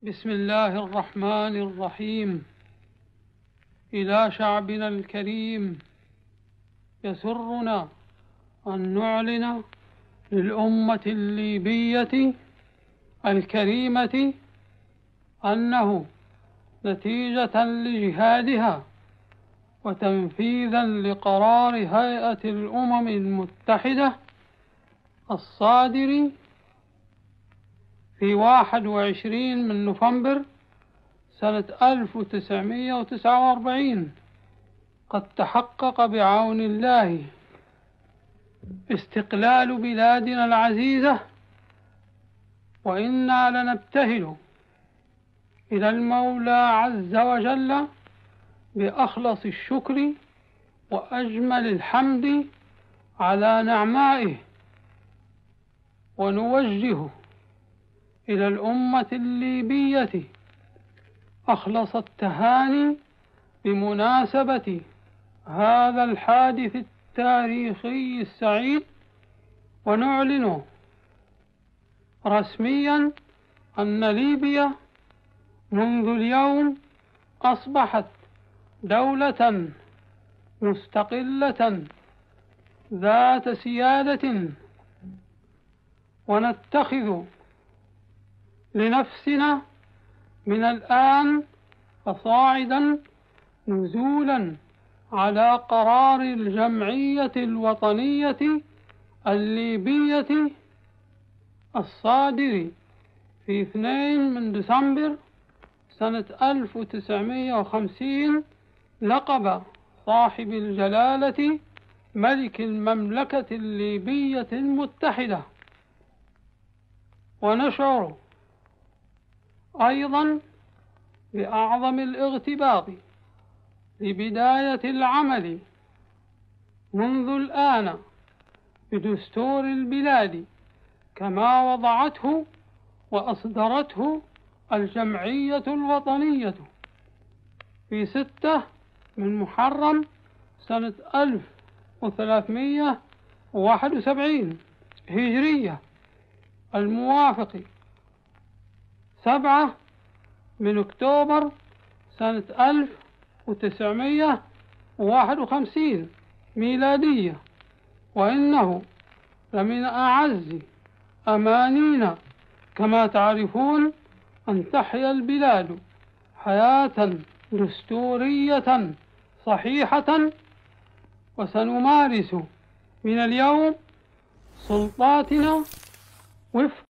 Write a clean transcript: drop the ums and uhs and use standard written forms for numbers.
بسم الله الرحمن الرحيم. إلى شعبنا الكريم، يسرنا أن نعلن للأمة الليبية الكريمة أنه نتيجة لجهادها وتنفيذا لقرار هيئة الأمم المتحدة الصادر في 21 من نوفمبر سنة 1949 قد تحقق بعون الله استقلال بلادنا العزيزة، وإنا لنبتهل إلى المولى عز وجل بأخلص الشكر وأجمل الحمد على نعمائه، ونوجه إلى الأمة الليبية أخلص التهاني بمناسبة هذا الحادث التاريخي السعيد، ونعلن رسميا أن ليبيا منذ اليوم أصبحت دولة مستقلة ذات سيادة، ونتخذ لنفسنا من الآن فصاعدا نزولا على قرار الجمعية الوطنية الليبية الصادر في 2 من ديسمبر سنة 1950 لقب صاحب الجلالة ملك المملكة الليبية المتحدة. ونشعر أيضا بأعظم الاغتباط لبداية العمل منذ الآن بدستور البلاد كما وضعته وأصدرته الجمعية الوطنية في 6 من محرم سنة 1371 هجرية، الموافق 7 من أكتوبر سنة 1951 ميلادية. وإنه لمن أعز أمانينا كما تعرفون أن تحيا البلاد حياة دستورية صحيحة، وسنمارس من اليوم سلطاتنا وفق